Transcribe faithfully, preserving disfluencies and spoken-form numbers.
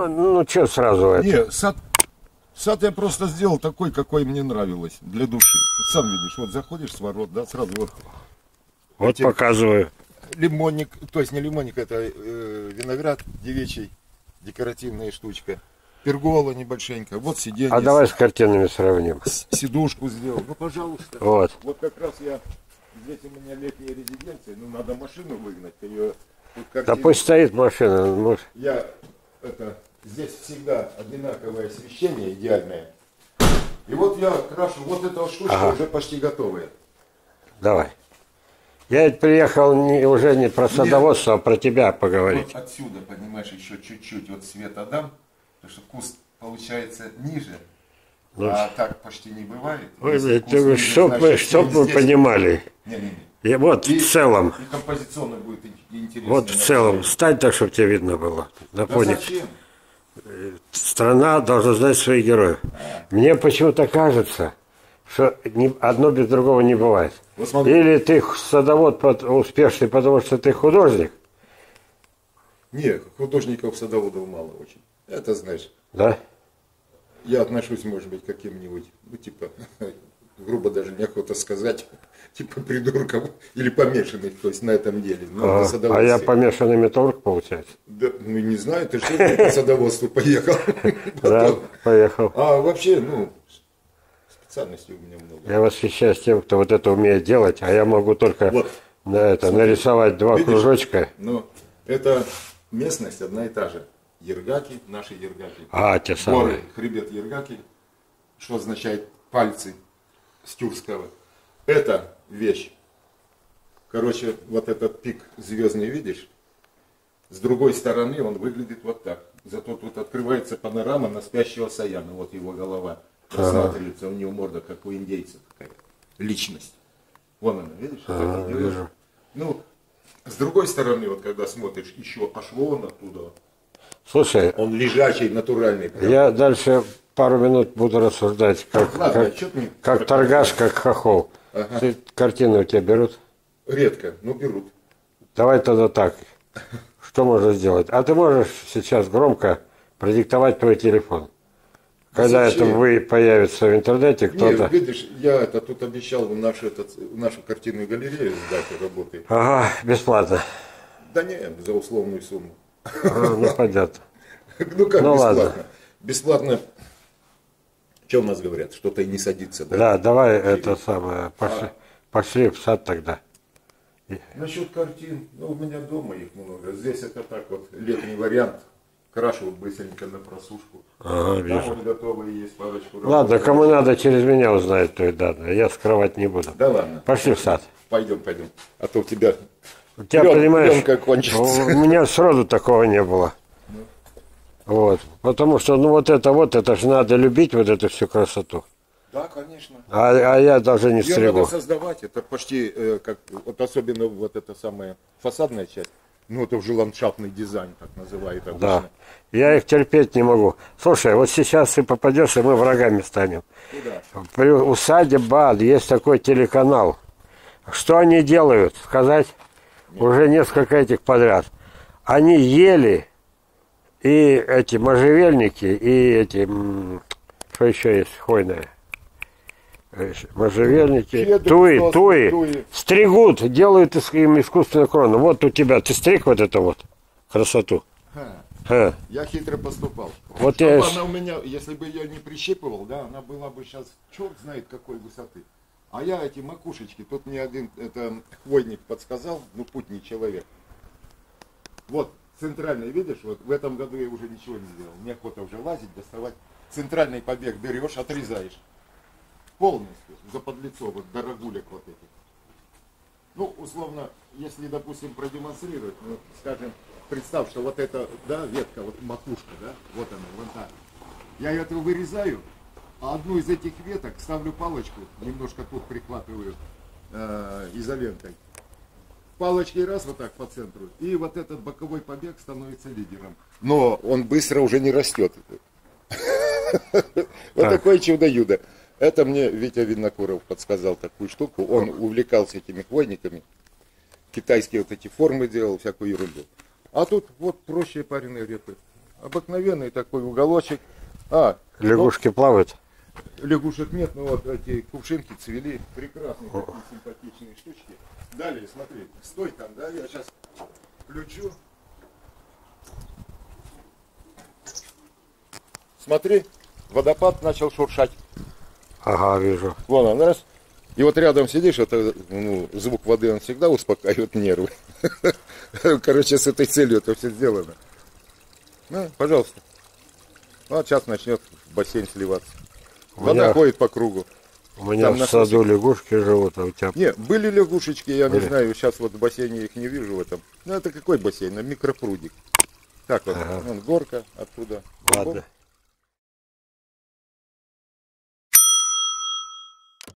Ну, ну что сразу это? Не, сад, сад я просто сделал такой, какой мне нравилось, для души. Ты сам видишь, вот заходишь с ворот, да, сразу вот. Вот эти, показываю. Лимонник, то есть не лимонник, это э, виноград девичий, декоративная штучка. Пергола небольшенькая, вот сиденье. А давай с картинами сравним. Сидушку сделал, ну пожалуйста. Вот. Вот как раз я, здесь у меня летняя резиденция, ну надо машину выгнать, ее... Да пусть стоит машина. Может... Я, это, здесь всегда одинаковое освещение, идеальное. И вот я крашу, вот эта вот штучка ага. уже почти готовая. Давай. Я ведь приехал не, уже не про садоводство, Нет. а про тебя поговорить. Вот отсюда, понимаешь, еще чуть-чуть вот света дам, потому что куст получается ниже, ну, а так почти не бывает. Ой, ниже, чтоб значит, мы, чтоб вы понимали. Не, не, не. И вот и, в целом. И композиционно будет интересно. Вот в целом. Стать так, чтобы тебе видно было. На фоне. Да страна должна знать своих героев. А. Мне почему-то кажется, что одно без другого не бывает. Вот или ты садовод успешный, потому что ты художник? Нет, художников садоводов мало очень. Это знаешь. Да? Я отношусь, может быть, к каким-нибудь, ну типа, грубо даже неохота сказать, типа придурков или помешанных, то есть на этом деле. А, а я помешанный металлург, получается? Да, ну не знаю, ты что по садоводству поехал? Да, поехал. А вообще, ну... Специальностей у меня много. Я восхищаюсь тем, кто вот это умеет делать, а я могу только вот, на это, нарисовать два видишь, кружочка. Ну, это местность одна и та же. Ергаки, наши ергаки. А, те самые. Горы, хребет Ергаки, что означает пальцы с тюркского. Это вещь. Короче, вот этот пик звездный видишь, с другой стороны он выглядит вот так. Зато тут открывается панорама на спящего Саяна, вот его голова. Рассматривается, ага. у него морда, как у индейца такая. Личность. Вон она, видишь? Ага, вижу. Ну, с другой стороны, вот когда смотришь, еще аж вон оттуда. Слушай, он лежачий, натуральный. Прям. Я дальше пару минут буду рассуждать, как, Ладно, как, как торгаш, как хохол. Ага. Ты, картины у тебя берут? Редко, но берут. Давай тогда так. Что можно сделать? А ты можешь сейчас громко продиктовать твой телефон? Когда Зачем? это вы появится в интернете, кто-то... Нет, видишь, я это тут обещал в нашу, этот, в нашу картинную галерею сдать работы. Ага, бесплатно. Да нет, за условную сумму. А, ну, понятно. Ну, как ну, бесплатно? Ладно. Бесплатно, что у нас говорят, что-то и не садится. Да, да давай Или... это самое, пошли, а... пошли в сад тогда. Насчет картин, ну, у меня дома их много. Здесь это так вот, летний вариант. Крашу быстренько на просушку. Ага, вижу. Там вот готовые есть парочку. Ладно, кому надо, через меня узнает, то и данные. Я скрывать не буду. Да ладно. Пошли в сад. Пойдем, пойдем. А то у тебя, у тебя Плен, понимаешь, у меня сроду такого не было. Ну. Вот. Потому что, ну вот это вот, это же надо любить вот эту всю красоту. Да, конечно. А, а я даже не Ее стригу. Надо создавать, это почти, э, как, вот особенно вот эта самая фасадная часть. Ну, это уже ландшафтный дизайн, так называют обычно. Да. Я их терпеть не могу. Слушай, вот сейчас ты попадешь, и мы врагами станем. Куда? При усаде БАД есть такой телеканал. Что они делают? Сказать? Нет. Уже несколько этих подряд. Они ели и эти можжевельники, и эти, что еще есть, хвойное? Можжевельники, Федры, туи, туи, туи, стригут, делают им искусственную крону. Вот у тебя, ты стриг вот эту вот красоту. Ха. Ха. Я хитро поступал. Вот я... Она у меня, если бы я не прищипывал, да, она была бы сейчас черт знает какой высоты. А я эти макушечки, тут мне один это хвойник подсказал, ну путний человек. Вот, центральный, видишь, вот в этом году я уже ничего не сделал. Мне охота уже лазить, доставать. Центральный побег берешь, отрезаешь. Полностью, за подлицо, вот до рогулек вот этих. Ну, условно, если, допустим, продемонстрировать, ну, скажем, представь, что вот эта, да, ветка, вот макушка, да, вот она, вон та. Я эту вырезаю, а одну из этих веток ставлю палочку, немножко тут прикладываю э, изолентой. Палочки раз вот так по центру, и вот этот боковой побег становится лидером. Но он быстро уже не растет. Вот такое чудо-юдо. Это мне Витя Винокуров подсказал такую штуку. Он увлекался этими хвойниками. Китайские вот эти формы делал, всякую ерунду. А тут вот проще пареные репы. Обыкновенный такой уголочек. А, Лягушки плавают? Лягушек нет, но вот эти кувшинки цвели. Прекрасные такие симпатичные штучки. Далее, смотри, стой там, да, я сейчас включу. Смотри, водопад начал шуршать. Ага, вижу. Вон он, раз. И вот рядом сидишь, это, ну, звук воды, он всегда успокаивает нервы. Короче, с этой целью это все сделано. Ну, пожалуйста. Вот сейчас начнет в бассейн сливаться. Вода меня, ходит по кругу. У меня Там в саду лягушки живут, а у тебя... Не, были лягушечки, я были? не знаю, сейчас вот в бассейне их не вижу в этом. Ну, это какой бассейн? Ну, микропрудик. Так вот, Ага. вон горка оттуда. Ладно.